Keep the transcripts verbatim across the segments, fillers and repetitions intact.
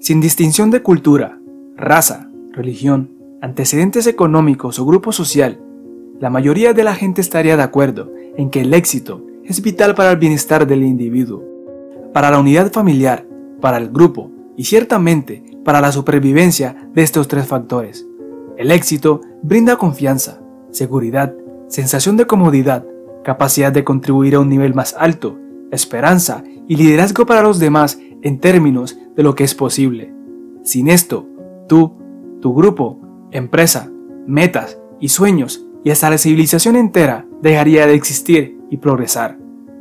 Sin distinción de cultura, raza, religión, antecedentes económicos o grupo social, la mayoría de la gente estaría de acuerdo en que el éxito es vital para el bienestar del individuo, para la unidad familiar, para el grupo y ciertamente para la supervivencia de estos tres factores. El éxito brinda confianza, seguridad, sensación de comodidad, capacidad de contribuir a un nivel más alto, esperanza y liderazgo para los demás en términos de lo que es posible. Sin esto, tú, tu grupo, empresa, metas y sueños y hasta la civilización entera dejaría de existir y progresar.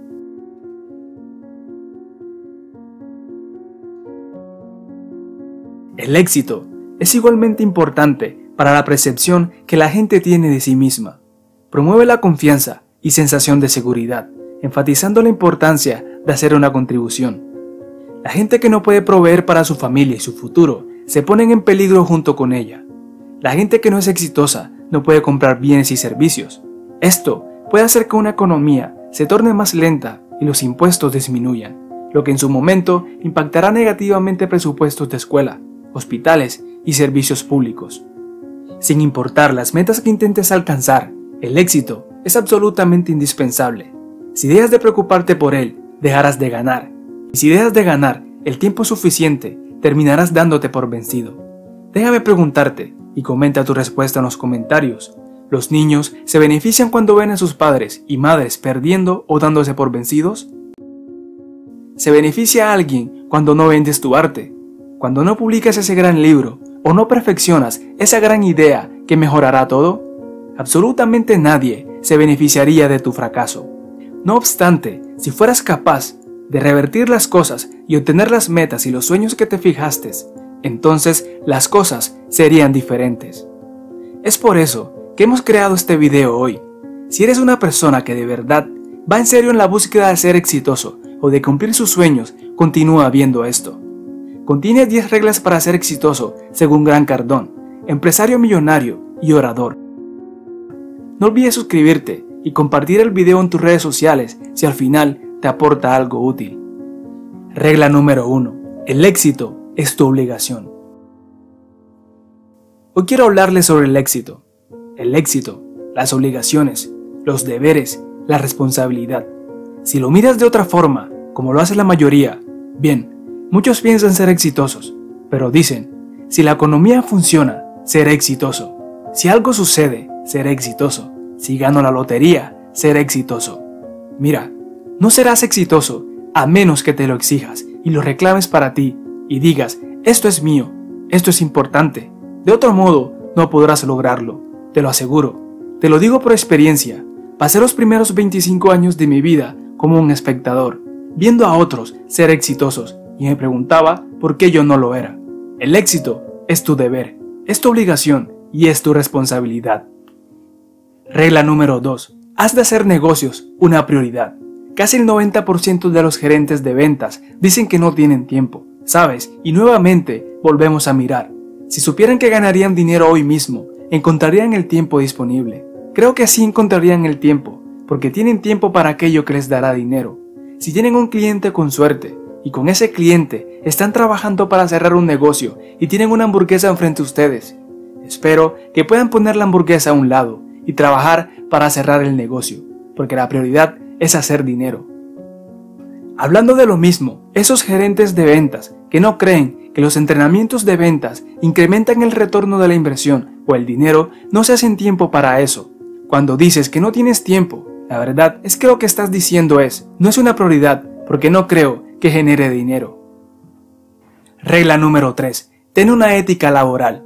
El éxito es igualmente importante para la percepción que la gente tiene de sí misma. Promueve la confianza y sensación de seguridad, enfatizando la importancia de hacer una contribución. La gente que no puede proveer para su familia y su futuro se ponen en peligro junto con ella. La gente que no es exitosa no puede comprar bienes y servicios. Esto puede hacer que una economía se torne más lenta y los impuestos disminuyan, lo que en su momento impactará negativamente presupuestos de escuela, hospitales y servicios públicos. Sin importar las metas que intentes alcanzar, el éxito es absolutamente indispensable. Si dejas de preocuparte por él, dejarás de ganar. Y si dejas de ganar el tiempo suficiente, terminarás dándote por vencido. Déjame preguntarte, y comenta tu respuesta en los comentarios. ¿Los niños se benefician cuando ven a sus padres y madres perdiendo o dándose por vencidos? ¿Se beneficia a alguien cuando no vendes tu arte? Cuando no publicas ese gran libro o no perfeccionas esa gran idea que mejorará todo? Absolutamente nadie se beneficiaría de tu fracaso. No obstante, si fueras capaz de revertir las cosas y obtener las metas y los sueños que te fijaste, entonces las cosas serían diferentes. Es por eso que hemos creado este video hoy. Si eres una persona que de verdad va en serio en la búsqueda de ser exitoso o de cumplir sus sueños, continúa viendo esto. Contiene diez reglas para ser exitoso según Grant Cardone, empresario millonario y orador. No olvides suscribirte y compartir el video en tus redes sociales si al final te aporta algo útil. Regla número uno. El éxito es tu obligación. Hoy quiero hablarles sobre el éxito. El éxito, las obligaciones, los deberes, la responsabilidad. Si lo miras de otra forma, como lo hace la mayoría, bien, muchos piensan ser exitosos, pero dicen, si la economía funciona, seré exitoso. Si algo sucede, seré exitoso. Si gano la lotería, seré exitoso. Mira, no serás exitoso a menos que te lo exijas y lo reclames para ti y digas, esto es mío, esto es importante. De otro modo, no podrás lograrlo, te lo aseguro. Te lo digo por experiencia. Pasé los primeros veinticinco años de mi vida como un espectador, viendo a otros ser exitosos y me preguntaba por qué yo no lo era. El éxito es tu deber, es tu obligación y es tu responsabilidad. Regla número dos. Haz de hacer negocios una prioridad. Casi el noventa por ciento de los gerentes de ventas dicen que no tienen tiempo, ¿sabes? Y nuevamente volvemos a mirar. Si supieran que ganarían dinero hoy mismo, encontrarían el tiempo disponible. Creo que sí encontrarían el tiempo, porque tienen tiempo para aquello que les dará dinero. Si tienen un cliente con suerte, y con ese cliente están trabajando para cerrar un negocio y tienen una hamburguesa enfrente de ustedes, espero que puedan poner la hamburguesa a un lado y trabajar para cerrar el negocio, porque la prioridad es hacer dinero. Hablando de lo mismo, esos gerentes de ventas que no creen que los entrenamientos de ventas incrementan el retorno de la inversión o el dinero, no se hacen tiempo para eso. Cuando dices que no tienes tiempo, la verdad es que lo que estás diciendo es, no es una prioridad porque no creo que genere dinero. Regla número tres. Ten una ética laboral.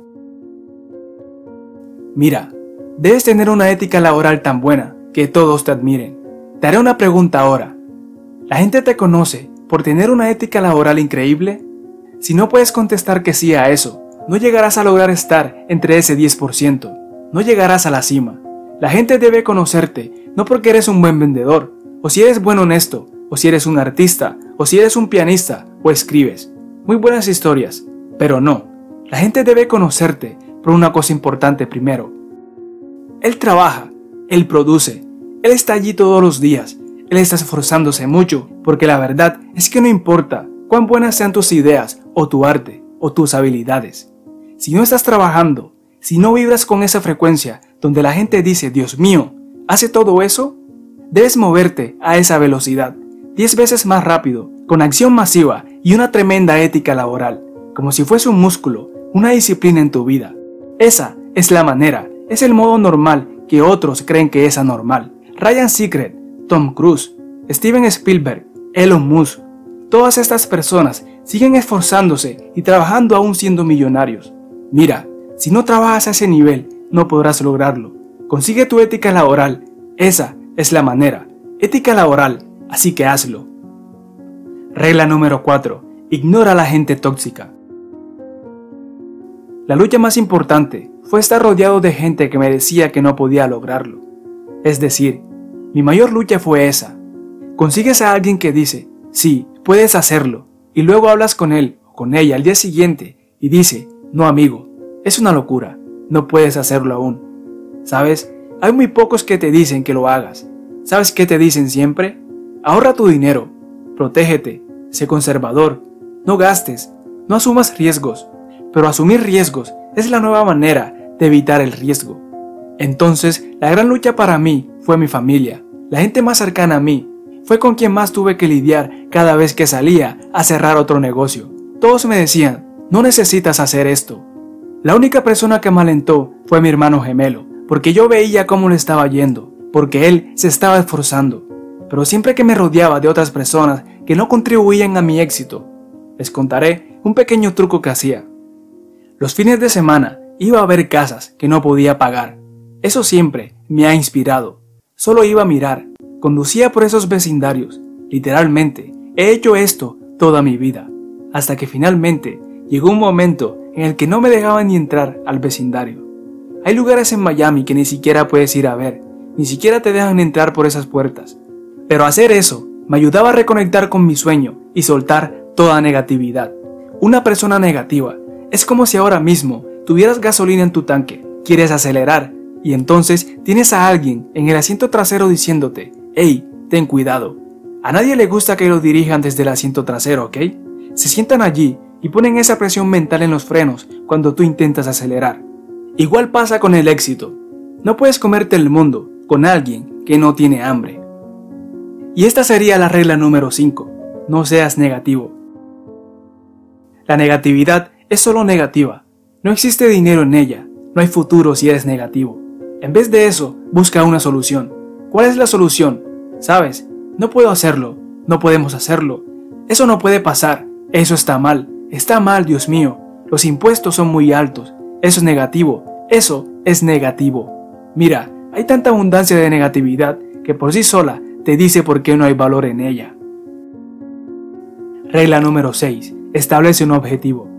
Mira, debes tener una ética laboral tan buena que todos te admiren. Te haré una pregunta ahora. ¿La gente te conoce por tener una ética laboral increíble? Si no puedes contestar que sí a eso, no llegarás a lograr estar entre ese diez por ciento. No llegarás a la cima. La gente debe conocerte no porque eres un buen vendedor, o si eres buen honesto, o si eres un artista, o si eres un pianista, o escribes. Muy buenas historias, pero no. La gente debe conocerte por una cosa importante primero. Él trabaja, él produce, él está allí todos los días, él está esforzándose mucho, porque la verdad es que no importa cuán buenas sean tus ideas o tu arte, o tus habilidades. Si no estás trabajando, si no vibras con esa frecuencia donde la gente dice, Dios mío, ¿hace todo eso? Debes moverte a esa velocidad, diez veces más rápido, con acción masiva y una tremenda ética laboral, como si fuese un músculo, una disciplina en tu vida. Esa es la manera, es el modo normal que otros creen que es anormal. Ryan Seacrest, Tom Cruise, Steven Spielberg, Elon Musk, todas estas personas siguen esforzándose y trabajando aún siendo millonarios. Mira, si no trabajas a ese nivel, no podrás lograrlo. Consigue tu ética laboral, esa es la manera. Ética laboral, así que hazlo. Regla número cuatro. Ignora a la gente tóxica. La lucha más importante fue estar rodeado de gente que me decía que no podía lograrlo. Es decir, mi mayor lucha fue esa. Consigues a alguien que dice, sí, puedes hacerlo, y luego hablas con él o con ella al día siguiente y dice, no amigo, es una locura, no puedes hacerlo aún. ¿Sabes? Hay muy pocos que te dicen que lo hagas. ¿Sabes qué te dicen siempre? Ahorra tu dinero, protégete, sé conservador, no gastes, no asumas riesgos. Pero asumir riesgos es la nueva manera de evitar el riesgo. Entonces, la gran lucha para mí fue mi familia, la gente más cercana a mí. Fue con quien más tuve que lidiar cada vez que salía a cerrar otro negocio. Todos me decían, no necesitas hacer esto. La única persona que me alentó fue mi hermano gemelo, porque yo veía cómo le estaba yendo, porque él se estaba esforzando. Pero siempre que me rodeaba de otras personas que no contribuían a mi éxito, les contaré un pequeño truco que hacía. Los fines de semana iba a ver casas que no podía pagar. Eso siempre me ha inspirado. Solo iba a mirar, conducía por esos vecindarios. Literalmente, he hecho esto toda mi vida. Hasta que finalmente llegó un momento en el que no me dejaban ni entrar al vecindario. Hay lugares en Miami que ni siquiera puedes ir a ver, ni siquiera te dejan entrar por esas puertas. Pero hacer eso me ayudaba a reconectar con mi sueño y soltar toda negatividad. Una persona negativa es como si ahora mismo tuvieras gasolina en tu tanque, quieres acelerar y entonces tienes a alguien en el asiento trasero diciéndote, hey, ten cuidado. A nadie le gusta que lo dirijan desde el asiento trasero, ¿ok? Se sientan allí y ponen esa presión mental en los frenos cuando tú intentas acelerar. Igual pasa con el éxito. No puedes comerte el mundo con alguien que no tiene hambre. Y esta sería la regla número cinco. No seas negativo. La negatividad es solo negativa. No existe dinero en ella. No hay futuro si eres negativo. En vez de eso, busca una solución. ¿Cuál es la solución? ¿Sabes? No puedo hacerlo. No podemos hacerlo. Eso no puede pasar. Eso está mal. Está mal, Dios mío. Los impuestos son muy altos. Eso es negativo. Eso es negativo. Mira, hay tanta abundancia de negatividad que por sí sola te dice por qué no hay valor en ella. Regla número seis. Establece un objetivo.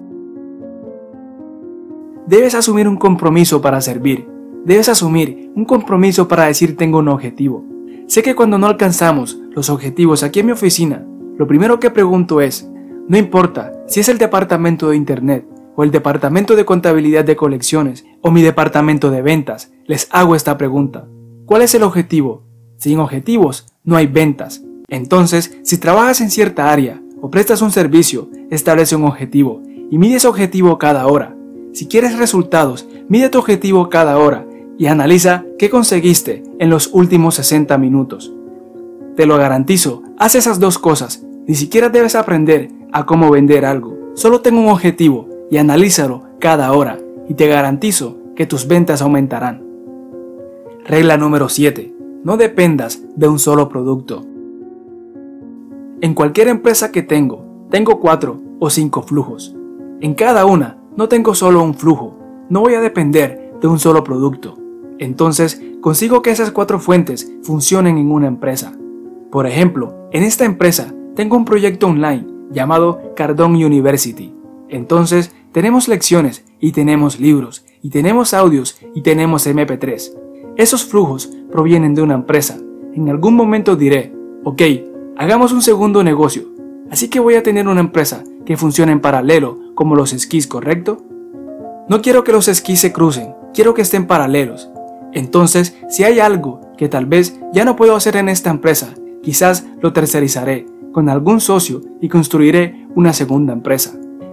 Debes asumir un compromiso para servir. Debes asumir un compromiso para decir tengo un objetivo. Sé que cuando no alcanzamos los objetivos aquí en mi oficina, lo primero que pregunto es, no importa si es el departamento de internet o el departamento de contabilidad de colecciones o mi departamento de ventas, les hago esta pregunta. ¿Cuál es el objetivo? Sin objetivos no hay ventas. Entonces, si trabajas en cierta área o prestas un servicio, establece un objetivo y mide ese objetivo cada hora. Si quieres resultados, mide tu objetivo cada hora y analiza qué conseguiste en los últimos sesenta minutos. Te lo garantizo, haz esas dos cosas. Ni siquiera debes aprender a cómo vender algo. Solo ten un objetivo y analízalo cada hora y te garantizo que tus ventas aumentarán. Regla número siete. No dependas de un solo producto. En cualquier empresa que tengo, tengo cuatro o cinco flujos. En cada una no tengo solo un flujo, no voy a depender de un solo producto. Entonces consigo que esas cuatro fuentes funcionen en una empresa. Por ejemplo, en esta empresa tengo un proyecto online llamado Cardone University. Entonces tenemos lecciones y tenemos libros y tenemos audios y tenemos eme pe tres. Esos flujos provienen de una empresa. En algún momento diré, ok, hagamos un segundo negocio. Así que voy a tener una empresa que funcione en paralelo como los esquís, ¿correcto? No quiero que los esquís se crucen, quiero que estén paralelos. Entonces, si hay algo que tal vez ya no puedo hacer en esta empresa, quizás lo tercerizaré con algún socio y construiré una segunda empresa.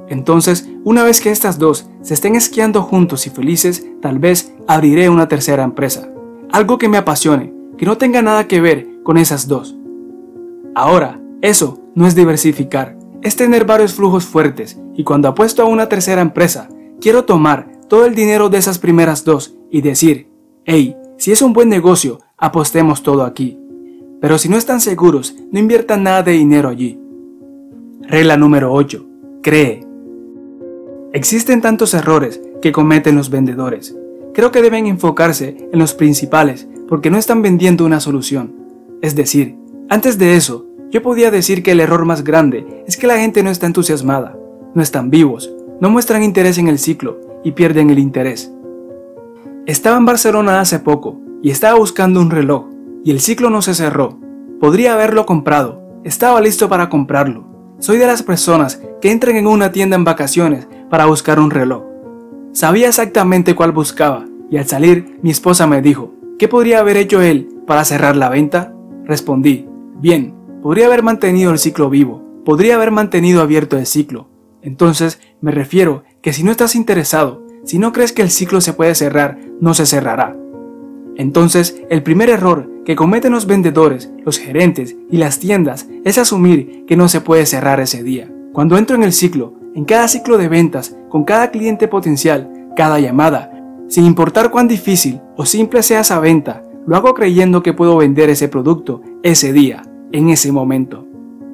Entonces, una vez que estas dos se estén esquiando juntos y felices, tal vez abriré una tercera empresa. Algo que me apasione, que no tenga nada que ver con esas dos. Ahora, eso no es diversificar, es tener varios flujos fuertes, y cuando apuesto a una tercera empresa, quiero tomar todo el dinero de esas primeras dos y decir, hey, si es un buen negocio, apostemos todo aquí. Pero si no están seguros, no inviertan nada de dinero allí. Regla número ocho. Cree. Existen tantos errores que cometen los vendedores. Creo que deben enfocarse en los principales porque no están vendiendo una solución. Es decir, antes de eso, yo podía decir que el error más grande es que la gente no está entusiasmada, no están vivos, no muestran interés en el ciclo y pierden el interés. Estaba en Barcelona hace poco y estaba buscando un reloj y el ciclo no se cerró. Podría haberlo comprado, estaba listo para comprarlo. Soy de las personas que entran en una tienda en vacaciones para buscar un reloj. Sabía exactamente cuál buscaba y al salir mi esposa me dijo, ¿qué podría haber hecho él para cerrar la venta? Respondí, bien, podría haber mantenido el ciclo vivo, podría haber mantenido abierto el ciclo. Entonces me refiero que si no estás interesado, si no crees que el ciclo se puede cerrar, no se cerrará. Entonces, el primer error que cometen los vendedores, los gerentes y las tiendas es asumir que no se puede cerrar ese día. Cuando entro en el ciclo, en cada ciclo de ventas, con cada cliente potencial, cada llamada, sin importar cuán difícil o simple sea esa venta, lo hago creyendo que puedo vender ese producto ese día, en ese momento.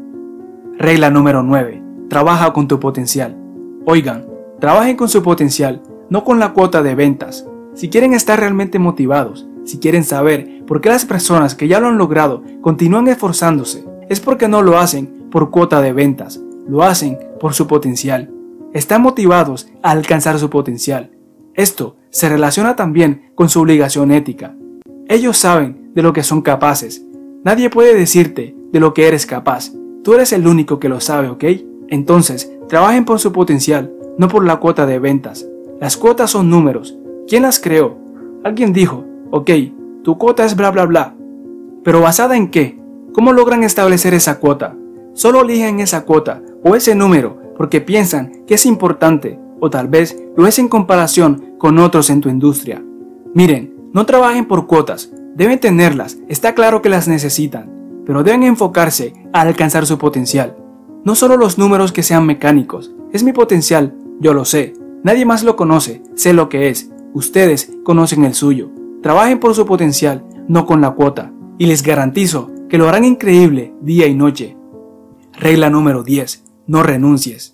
Regla número nueve. Trabaja con tu potencial. Oigan, trabajen con su potencial, no con la cuota de ventas. Si quieren estar realmente motivados, si quieren saber por qué las personas que ya lo han logrado continúan esforzándose, es porque no lo hacen por cuota de ventas, lo hacen por su potencial. Están motivados a alcanzar su potencial. Esto se relaciona también con su obligación ética. Ellos saben de lo que son capaces. Nadie puede decirte de lo que eres capaz. Tú eres el único que lo sabe, ¿ok? Entonces, trabajen por su potencial, no por la cuota de ventas. Las cuotas son números. ¿Quién las creó? Alguien dijo, ok, tu cuota es bla bla bla. ¿Pero basada en qué? ¿Cómo logran establecer esa cuota? Solo eligen esa cuota o ese número porque piensan que es importante o tal vez lo es en comparación con otros en tu industria. Miren, no trabajen por cuotas, deben tenerlas, está claro que las necesitan, pero deben enfocarse a alcanzar su potencial. No solo los números que sean mecánicos, es mi potencial, yo lo sé, nadie más lo conoce, sé lo que es, ustedes conocen el suyo. Trabajen por su potencial, no con la cuota, y les garantizo que lo harán increíble día y noche. Regla número diez. No renuncies.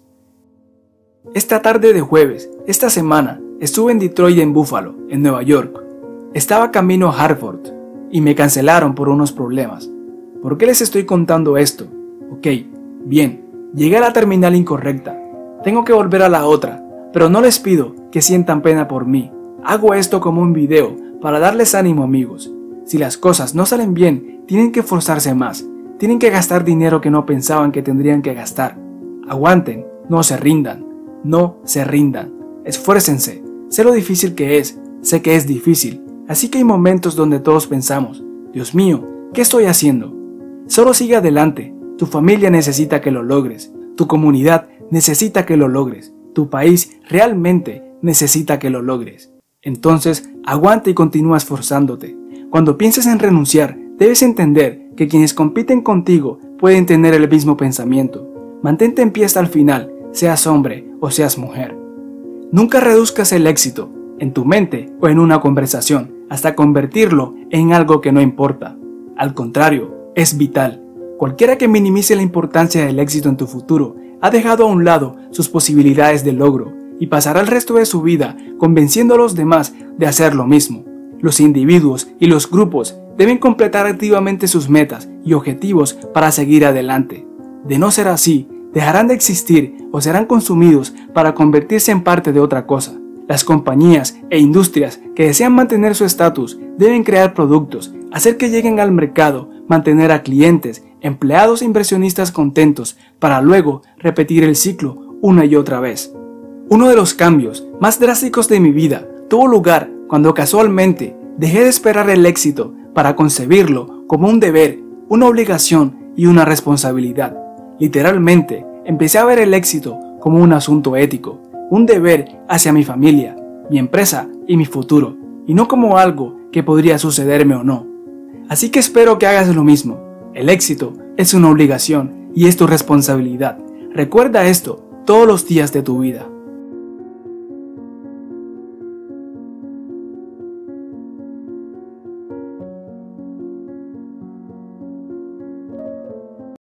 Esta tarde de jueves, esta semana, estuve en Detroit y en Buffalo, en Nueva York. Estaba camino a Hartford y me cancelaron por unos problemas. ¿Por qué les estoy contando esto? Ok, bien, llegué a la terminal incorrecta. Tengo que volver a la otra, pero no les pido que sientan pena por mí. Hago esto como un video para darles ánimo, amigos. Si las cosas no salen bien, tienen que esforzarse más. Tienen que gastar dinero que no pensaban que tendrían que gastar. Aguanten, no se rindan, no se rindan. Esfuércense, sé lo difícil que es, sé que es difícil. Así que hay momentos donde todos pensamos, Dios mío, ¿qué estoy haciendo? Solo sigue adelante, tu familia necesita que lo logres, tu comunidad necesita que lo logres, tu país realmente necesita que lo logres. Entonces, aguanta y continúa esforzándote. Cuando pienses en renunciar, debes entender que quienes compiten contigo pueden tener el mismo pensamiento. Mantente en pie hasta el final, seas hombre o seas mujer. Nunca reduzcas el éxito, en tu mente o en una conversación, hasta convertirlo en algo que no importa. Al contrario, es vital. Cualquiera que minimice la importancia del éxito en tu futuro ha dejado a un lado sus posibilidades de logro y pasará el resto de su vida convenciendo a los demás de hacer lo mismo. Los individuos y los grupos deben completar activamente sus metas y objetivos para seguir adelante. De no ser así, dejarán de existir o serán consumidos para convertirse en parte de otra cosa. Las compañías e industrias que desean mantener su estatus deben crear productos, hacer que lleguen al mercado, mantener a clientes, empleados e inversionistas contentos para luego repetir el ciclo una y otra vez. Uno de los cambios más drásticos de mi vida tuvo lugar cuando casualmente dejé de esperar el éxito para concebirlo como un deber, una obligación y una responsabilidad. Literalmente, empecé a ver el éxito como como un asunto ético, un deber hacia mi familia, mi empresa y mi futuro, y no como algo que podría sucederme o no. Así que espero que hagas lo mismo. El éxito es una obligación y es tu responsabilidad. Recuerda esto todos los días de tu vida.